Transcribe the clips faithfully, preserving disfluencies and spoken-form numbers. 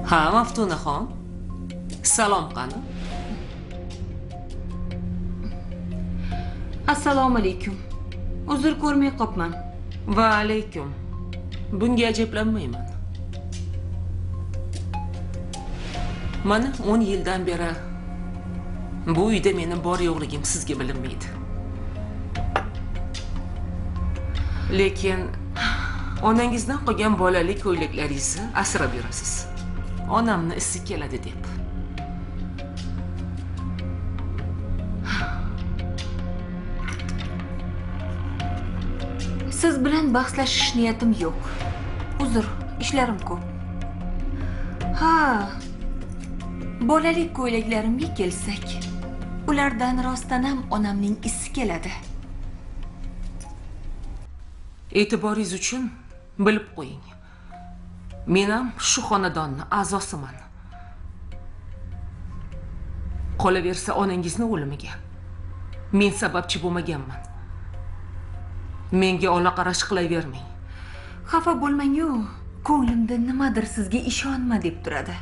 Ha, Maftunaxon. Salom qani. Assalomu alaykum. Uzr ko'rmay qopman. Va alaykum. Bunga ajablanmayman. Mana o'n yildan beri bu uyda meni bor yo'qligim sizga bilinmaydi. Lekin onangizdan qolgan bolalik ko'ylaklaringizni asrab yurasiz. Onamni isi keladi deb. Siz bilan bahslashish niyatim yo'q. Uzr, ishlarim ko'p. Ha. Bolalik ko'ylaklarimga kelsak, ulardan rostdan ham onamning isi keladi. E'tiboringiz uchun bilib qo'ying. Men ham shu xonadonning a'zosiman. Qolaversa onangizni o'limiga men sababchi bo'lmaganman. Menga ola qarash qilavermang. Xafa bo'lmang-ku. Ko'nglimda nimadir sizga ishonma deb turadi.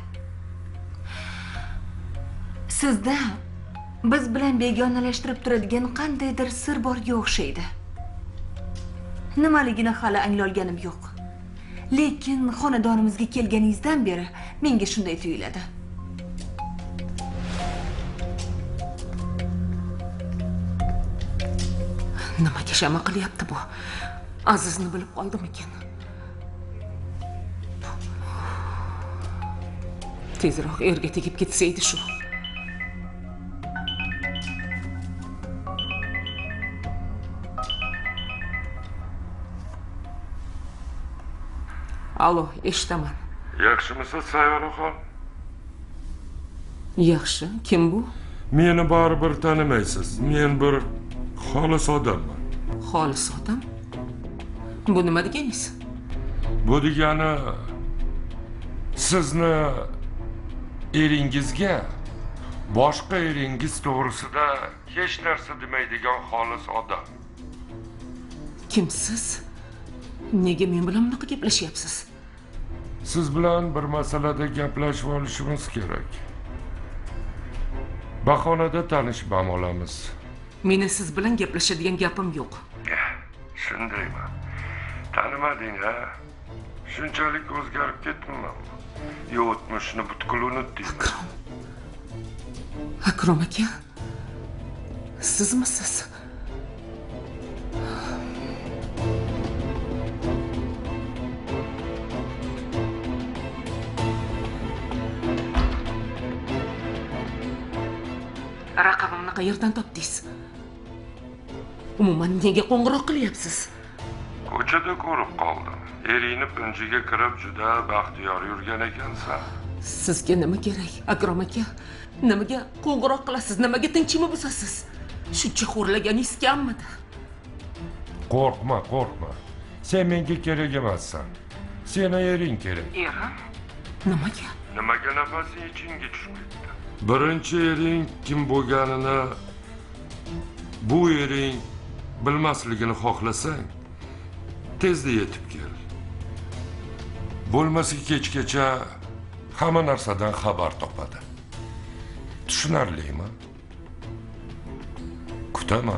Sizda biz bilan begonalashtirib turadigan qandaydir sir borga o'xshaydi. Nimaligini hali anglolganim yo'q. Lekin xonadonimizga kelganingizdan beri menga shunday tuyuladi. Nimaga shama qilyapti bu? Azizni bilib qoldimikin? Tezroq erga tegib ketsaydi shu. Alo, eshitaman. Yaxshimisiz, Sayyoraxon? Yaxshi, kim bu? Meni baribir tanimaysiz. Men bir xolis odamman. Xolis odam? Bu nima deganingiz? Bu degani sizni eringizga boshqa eringiz to'g'risida hech narsa demaydigan xolis odam. Kimsiz? Nega men bilan bunaqa gaplashyapsiz? Siz bilan bir masalada gaplashib olishimiz kerak. Bahonada tanishib ham olamiz. Meni siz bilan gaplashadigan gapim yo'q. Shundaymi? Tanimading-a? Shunchalik o'zgarib ketdimmi? Yo, o'tmishni butkul unutding. Akrom. Akrom aka. Sizmisiz? Raqamimni qayerdan topdingiz? Umuman nega qo'ng'iroq qilyapsiz? Ko'chada ko'rib qoldim. Eringni pinjiga kirib juda baxtiyor yurgan ekansan. Sizga nima kerak, Akrom aka? Nimaga qo'ng'iroq qilasiz? Nimaga tinchimni buzasiz? Shuncha xo'rlaganingiz kammidi? Qo'rqma, qo'rqma. Sen menga kerak emassan. Seni ering kerak. Erim? Nimaga? Nimaga nafasing ichingga tushib ketdi? Birinchi ering kim bo'lganini bu ering bilmasligini xohlasang, tezda yetib kel. Bo'lmasa kechgacha hamma narsadan xabar topadi. Tushunarlimi? Kutaman.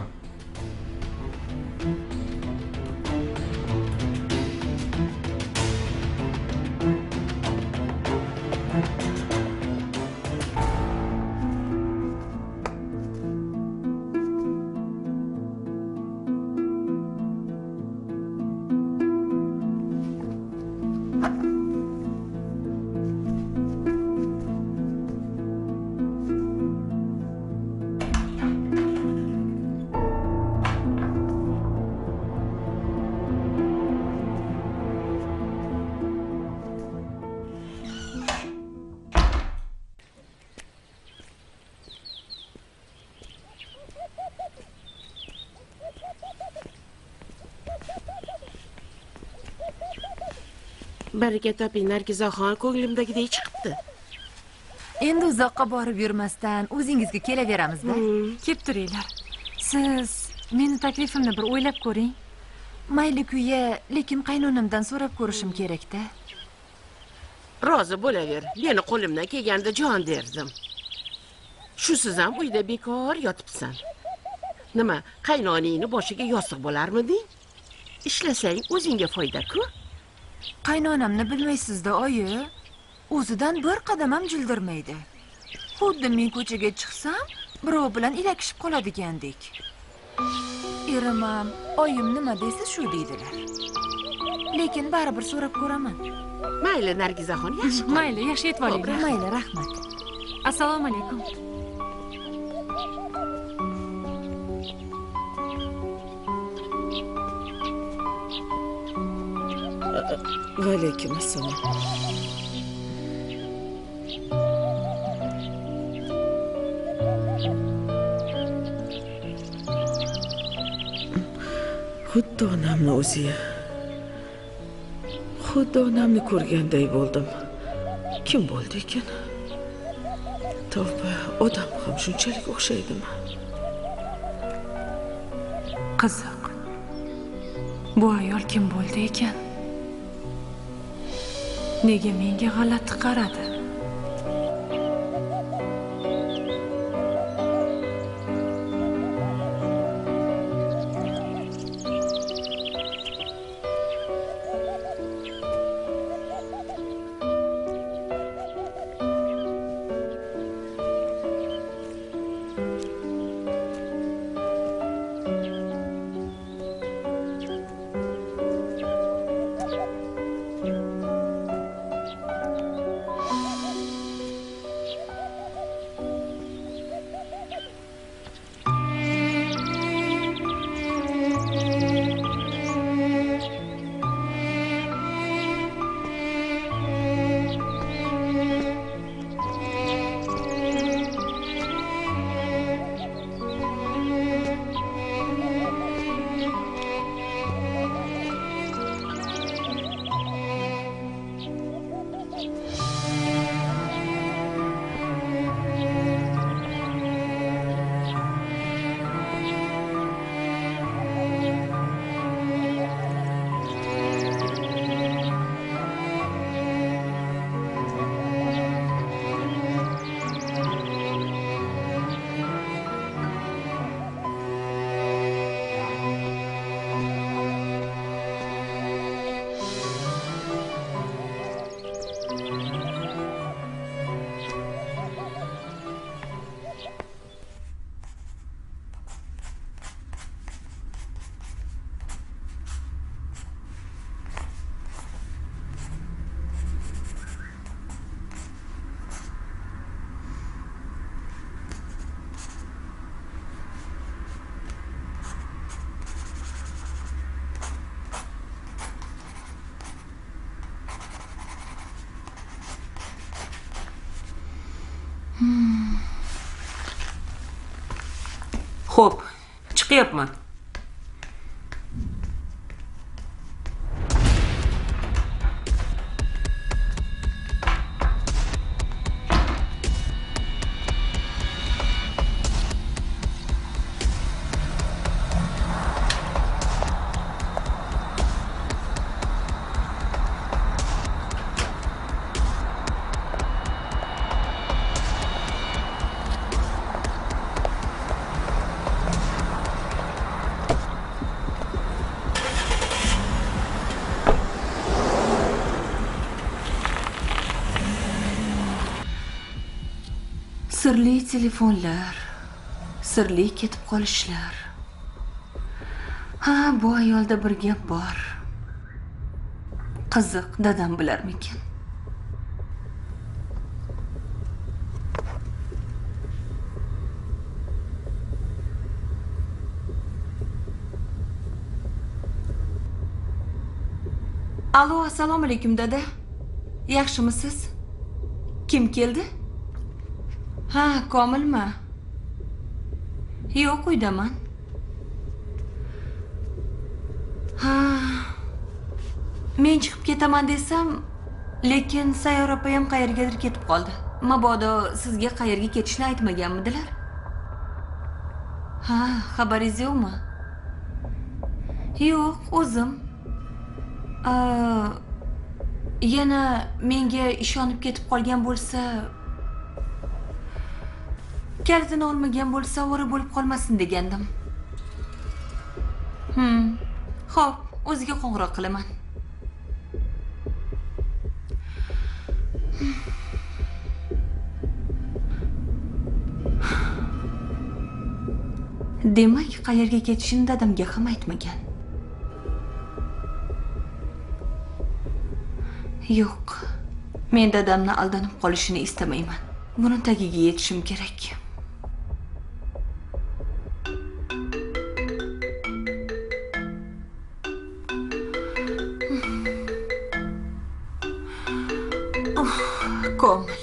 Baraka toping, Nargizaxon, ko'nglimdagidek chiqibdi. Endi uzoqqa borib yurmasdan o'zingizga kelaveramizda. Kelib turinglar. Siz meni taklifimni bir o'ylab ko'ring. Mayli kuya, lekin qaynonamdan so'rab ko'rishim kerak-da. Rozi bo'laver. Meni qo'limdan kelganda jon derdim. Shusiz ham uyda bekor yotibsan. Nima, qaynoningni boshiga yostiq bo'larmiding? Ishlasang o'zingga foyda-ku. Qaynonamni bilmaysiz-da, oyi. O'zidan bir qadam ham jildirmaydi. Xuddi men ko'chaga chiqsam, birov bilan ilakishib qoladigandek. Erim ham, oyim nima desa shu deydilar. Lekin baribir so'rab ko'raman. Mayli, Nargizaxon, yaxshi qol. Mayli, yaxshi yetib olinglar. Mayli, rahmat. Assalomu alaykum. Va alaykum assalom. Xuddi onamni o'zi. Xuddi onamni ko'rganday bo'ldim. Kim bo'ldi ekan? Tavba, odam ham shunchalik o'xshaydimi? Qiziq. Bu ayol kim bo'ldi ekan? Nega menga g'alati qaradi? Xo'p, chiqyapman. Sirli telefonlar, sirli ketib qolishlar. Ha, bu ayolda bir gap bor. Qiziq, dadam bilarmikin? Alo, assalomu alaykum dada. Yaxshimisiz? Kim keldi? Ha, Komilmi? Yo'q, uydaman. Ha. Men chiqib ketaman desam, lekin Sayyor opa ham qayergadir ketib qoldi. Mabodo sizga qayerga ketishni aytmaganmidilar? Ha, xabaringiz yo'qmi? Yo'q, o'zim. yana menga ishonib ketib qolgan bo'lsa, kalitini olmagan bo'lsa, ovora bo'lib qolmasin degandim. Hmm. Xo'p, o'ziga qo'ng'iroq qilaman. Demak, qayerga ketishini dadamga ham aytmagan. Yo'q. Men dadamni aldanib qolishini istamayman. Buni tagiga yetishim kerak. Komil.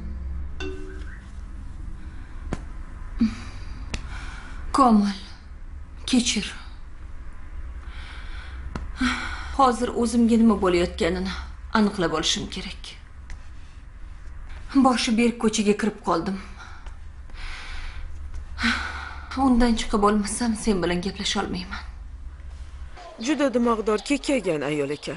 Komil, kechir. Hozir o'zimga nima bo'layotganini aniqlab olishim kerak. Boshi berk ko'chaga kirib qoldim. Undan chiqib olmasam, sen bilan gaplasha olmayman. Juda dimog'dor kekkagan ayol ekan.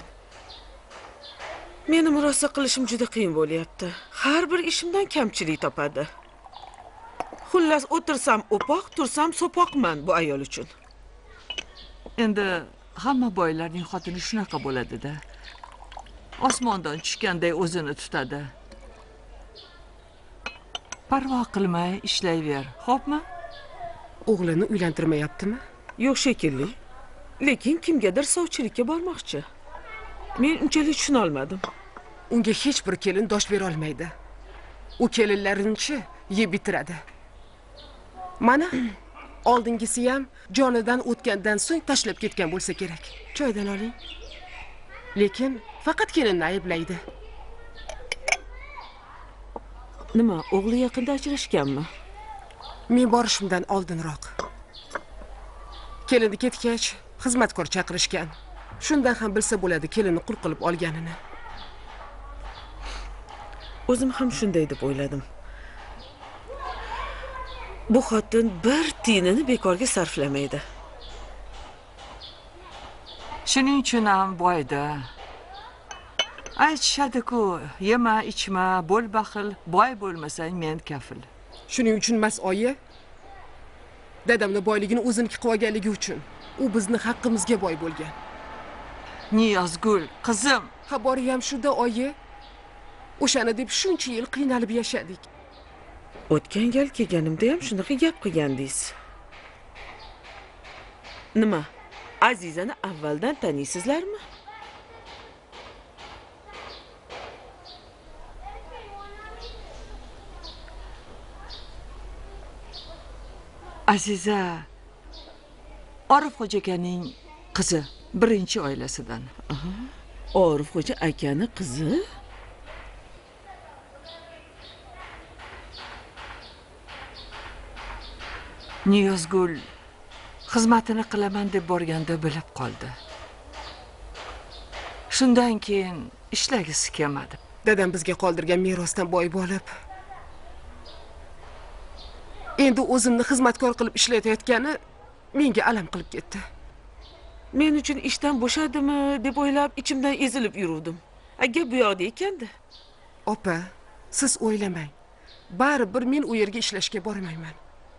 Meni murosa qilishim juda qiyin bo'lyapti. Har bir ishimdan kamchilik topadi. Xullas, o'tirsam o'poq, tursam so'poqman bu ayol uchun. Endi hamma boylarning xotini shunaqa bo'ladi-da. Osmondan tushganday o'zini tutadi. Parvo qilmay ishlayver, xo'pmi? O'g'lini uylantirmayaptimi? Yo'q shekilli. Lekin kimgadir sovchilikka bormoqchi. Men unchalik tushuna olmadim. Unga hech bir kelin dosh bera olmaydi. U kelinlarini-chi yeb bitiradi. Mana, oldingisi ham jonidan o'tgandan so'ng tashlab ketgan bo'lsa kerak. Choydan oling. Lekin faqat kelinni ayblaydi. Nima, o'g'li yaqinda ajrashganmi? Men borishimdan oldinroq. Kelinni ketgach, xizmatkor chaqirishgan. Shundan ham bilsa bo'ladi kelinni qul qilib olganini. O'zim ham shunday deb o'yladim. Bu xotin bir tiyinini bekorga sarflamaydi. Shuning uchun ham boyda. Aytishadi-ku, yema, ichma, bo'l baxil, boy bo'lmasang men kafil. Shuning uchun emas, oyi. Dadamning boyligini o'ziniki qilib olganligi uchun. U bizni haqqimizga boy bo'lgan. Niyozgul, qizim. Xabari ham shunda, oyi. O'shani deb shuncha yil qiynalib yashadik. O'tgan gal kelganimda ham shunaqa gap qilgandingiz. Nima? Azizani avvaldan taniysizlarmi? Aziza Orif xo'ja akaning qizi, birinchi oilasidan. Aha. Orif xo'ja akani qizi? Niyozgul xizmatini qilaman deb borganda bilib qoldi. Shundan keyin ishlagisi kelmadi. Dadam bizga qoldirgan merosdan boy bo'lib, endi o'zimni xizmatkor qilib ishlatayotgani menga alam qilib ketdi. Men uchun ishdan bo'shadimi deb o'ylab ichimdan ezilib yuruvdim. Aga bu yoqda ekanda. Opa, siz o'ylamang. Baribir men u yerga ishlashga bormayman.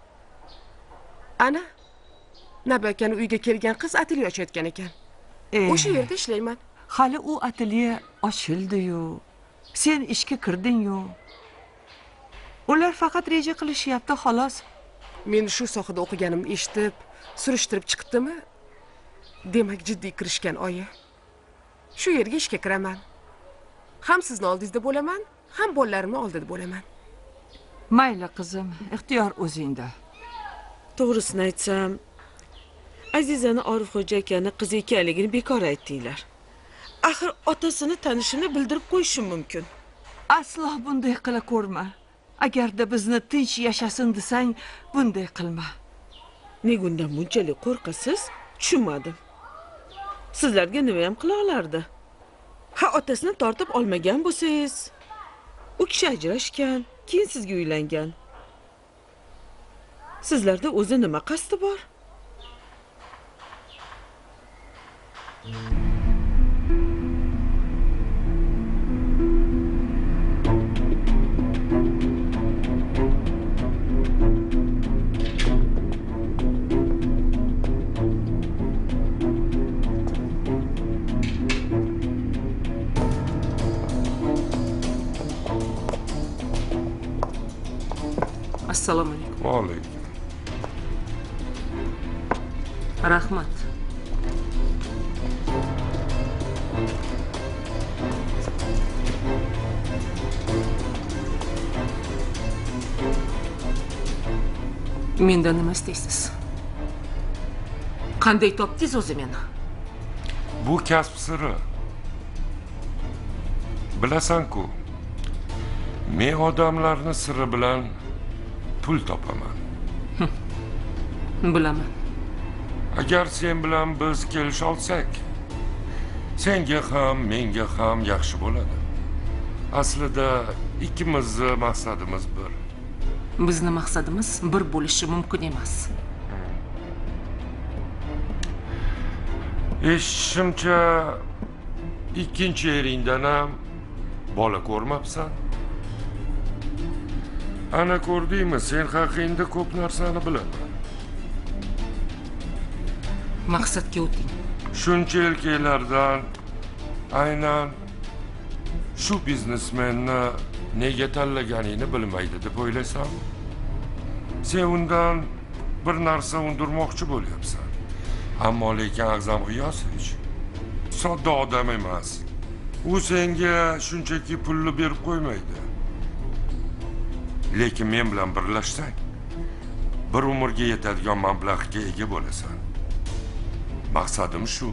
Ana, Nabakani uyga kelgan qiz atelye ochayotgan ekan. O'sha yerda ishlayman. Hali u atelye ochildi-yu. Sen ishga kirding-yu. Ular faqat reja qilishyapti, xolos. Men shu sohada o'qiganimni eshitib, surishtirib chiqdimi? Demak, jiddiy kirishgan oyi. Shu yerga ishga kiraman. Ham sizni oldingizda bo'laman, ham bolalarimni oldida bo'laman. Mayli qizim, ixtiyor o'zingda. To'g'risini aytsam, Azizani Orif xo'ja akani qizi ekanligini bekor aytdinglar. Axir otasini tanishini bildirib qo'yishim mumkin. Aslo bunday qila ko'rma. Agarda bizni tinch yashasin desang, bunday qilma. Nega undan bunchalik qo'rqasiz? Tushunmadim. Sizlarga nima ham qila olardi? Ha, otasini tortib olmagan bo'lsangiz, u kishi ajrashgan, keyin sizga uylangan. Sizlarda o'zi nima qasdi bor? Assalomu alaykum. Va alaykum. Rahmat. Mendan nima istaysiz? Qanday topdingiz o'zi meni? Bu kasb siri. Bilasan-ku, men odamlarni siri bilan pul topaman. Bilaman. Agar sen bilan biz kelisha olsak, senga ham, menga ham yaxshi bo'ladi. Aslida ikkimizning maqsadimiz bir. Bizning maqsadimiz bir bo'lishi mumkin emas. Eshitishimcha, ikkinchi eringdan ham bola ko'rmabsan. Ana ko'rdingmi, sen haqingda ko'p narsani bilaman. Maqsadga o'ting. Shuncha yillardan aynan shu biznesmenni nega tanlaganingni bilmaydi deb o'ylaysan? Sen undan bir narsa undirmoqchi bo'lyapsan. Ammo lekin A'zam G'iyosovich sodda odam emas. U senga shunchaki pulni berib qo'ymaydi. Lekin men bilan birlashsang, bir umrga yetadigan mablag'ga ega bo'lasan. Maqsadim shu.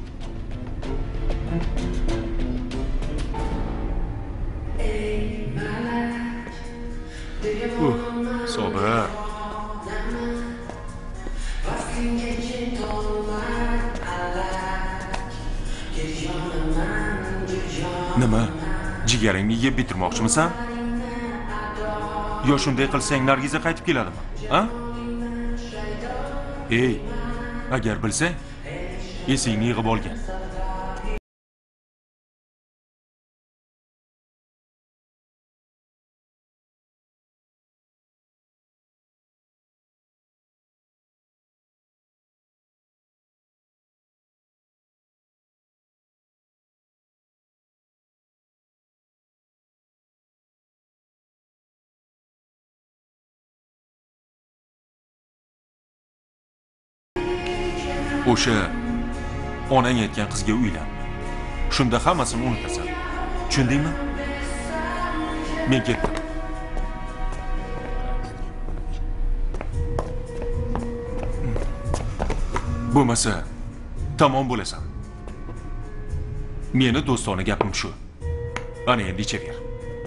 Uh, Sobir. Nima? Jigaringni yeb bitirmoqchimisan? Yo shunday qilsang Nargiza qaytib keladimi? Ha? Ey, agar bilsang, esingni yig'ib olgan. O'sha onang aytgan qizga uylan. Shunda hammasini unutasan. Tushundingmi? Men ketdim. Bo'lmasa tamom bo'lasan. Meni do'stona gapim shu. Ana endi ichaver.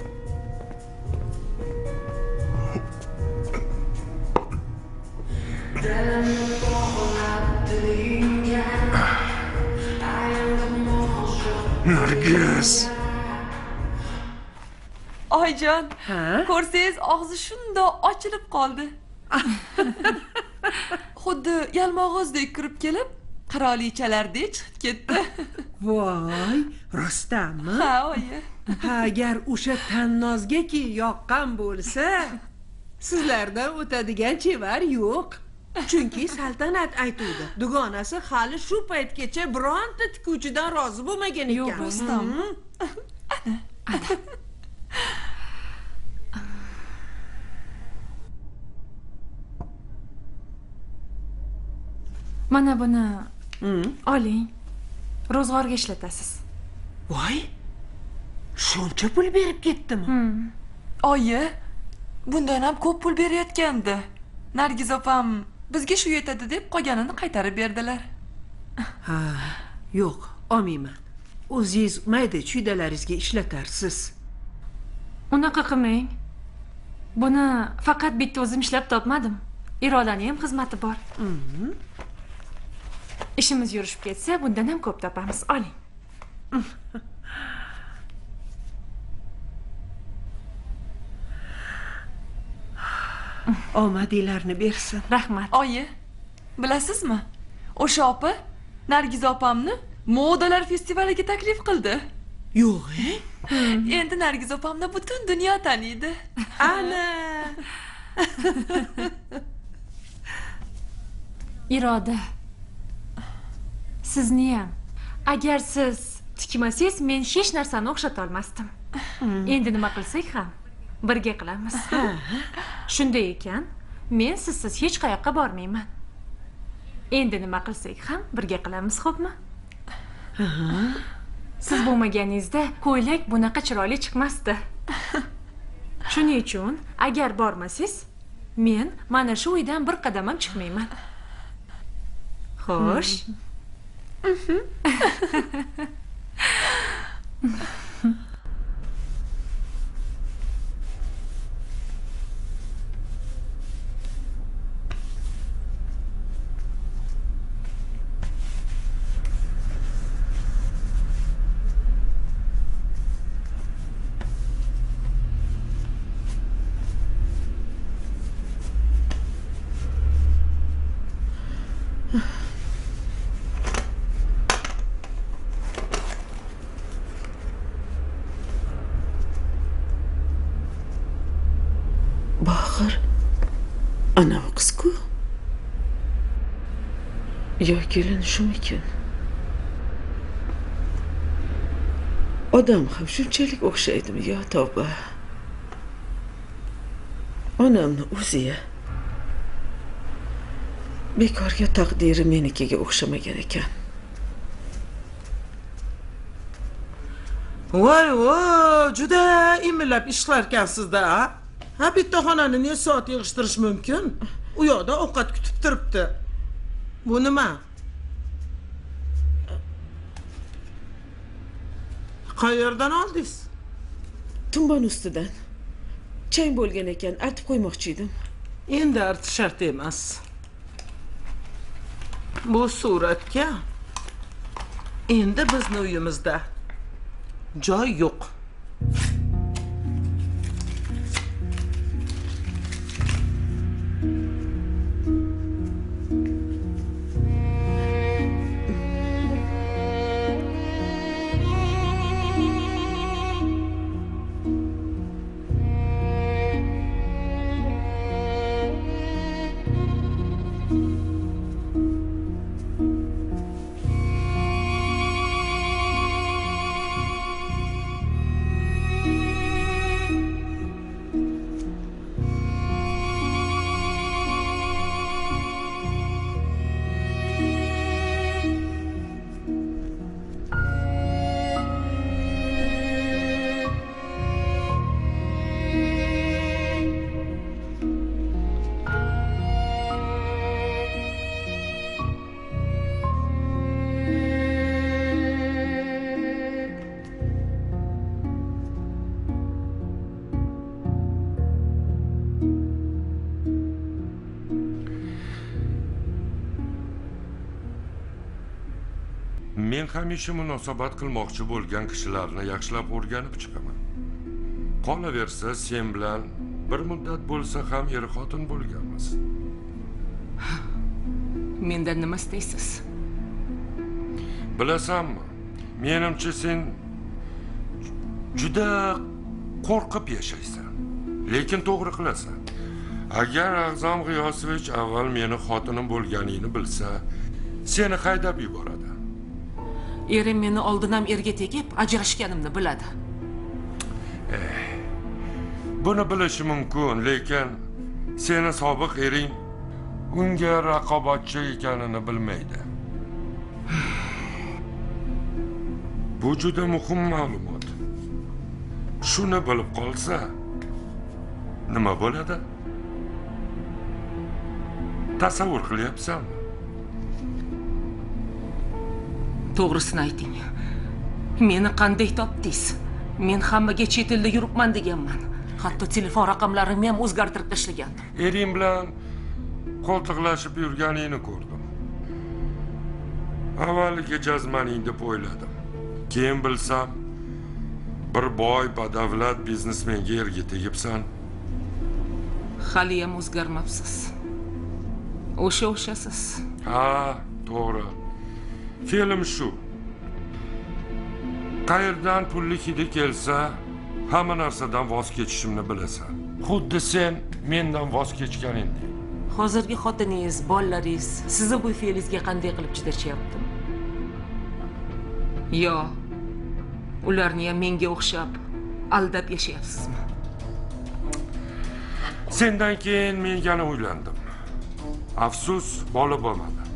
Nargiz. Oyjon, ko'rsangiz og'zi shundoq ochilib qoldi. Xuddi yalmog'izdek kirib kelib, qirolichalardek chiqib ketdi. Voy, rostdanmi? Ha, oyi. Agar o'sha tannozgaki yoqqan bo'lsa, sizlardan o'tadigan chevar yo'q. Chunki saltanat aytuvdi. Dugonasi hali shu paytgacha bironta tikuvchidan rozi bo'lmagan ekan. Yo'q, rostdan. Ana, ana. Mana buni oling. Ro'zg'orga ishlatasiz. Voy, shuncha pul berib ketdimi? Oyi, bundan ham ko'p pul berayotgandi. Nargiz opam bizga shu yetadi deb qolganini qaytarib berdilar. Ha, yo'q, olmayman. O'zingiz mayda-chuydalaringizga ishlatarsiz. Unaqa qilmang. Buni faqat bitta o'zim ishlab topmadim. Irodaning ham xizmati bor. Ishimiz yurishib ketsa, bundan ham ko'p topamiz. Oling. Omadinglarni bersin. Rahmat. Oyi, bilasizmi? O'sha opa Nargiz opamni modalar festivaliga taklif qildi. Yo'q-e? Endi Nargiz opamni butun dunyo taniydi. Ana! Iroda. Sizni ham. Agar siz tikmasangiz, men hech narsani o'xshata olmasdim. Endi nima qilsak ham birga qilamiz. Shunday ekan, Men sizsiz hech qayoqqa bormayman. Endi nima qilsak ham birga qilamiz, xo'pmi? Siz bo'lmaganingizda ko'ylak bunaqa chiroyli chiqmasdi. Shuning uchun agar bormasangiz, men mana shu uydan bir qadam ham chiqmayman. Xo'sh. Bahir, ana bu qiz-ku. Yo kelin shumikin? Odam ham shunchalik o'xshaydimi, yo tavba. Onamni o'zi-ya. Bekorga taqdiri menikiga o'xshamagan ekan. Voy, voy, juda imillab ishlarkansiz-da. Ha, bitta xonani ne soat yig'ishtirish mumkin? U yoqda ovqat kutib turibdi. Bu nima? Qayerdan oldingiz? Tumbon ustidan. Chang bo'lgan ekan, artib qo'ymoqchi edim. Endi artish shart emas. Bu suratga endi bizni uyimizda joy yo'q. Men hamisha munosabat qilmoqchi bo'lgan kishilarni yaxshilab o'rganib chiqaman. Qolaversa, sen bilan bir muddat bo'lsa ham er-xotin bo'lganmiz. Mendan nima istaysiz? Bilasanmi? Menimcha sen juda qo'rqib yashaysan. Lekin to'g'ri qilasan. Agar Ag'zam G'iyosovich avval meni xotinim bo'lganingni bilsa, seni haydab yuboradi. Erim meni oldinam erga tegib, ajrashganimni biladi. Eh, buni bilishi mumkin, lekin seni sobiq ering unga raqobatchi ekanini bilmaydi. Bu juda muhim ma'lumot. Shuni bilib qolsa, nima bo'ladi? Tasavvur qilyapsanmi? To'g'risini ayting. Meni qanday topdingiz? Men hammaga chet elda yuribman deganman. Hatto telefon raqamlarimni ham o'zgartirib tashlagandim. Ering bilan qo'ltiqlashib yurganingni ko'rdim. Avvaliga jazmaning deb o'yladim. Keyin bilsam, bir boy badavlat biznesmenga erga tegibsan. Hali ham o'zgarmabsiz. O'sha o'shasiz. Ha, to'g'ri. Film shu. Qayerdan pulli hidi kelsa, hamma narsadan voz kechishimni bilasan. Xuddi sen mendan voz kechganingdek. Hozirgi xotiningiz, bolalaringiz sizni bu fe'lingizga qanday qilib chidashyapti? Yo, ularni ham menga o'xshab aldab yashayapsizmi? Sendan keyin men yana uylandim. Afsus, bola bo'lmadi.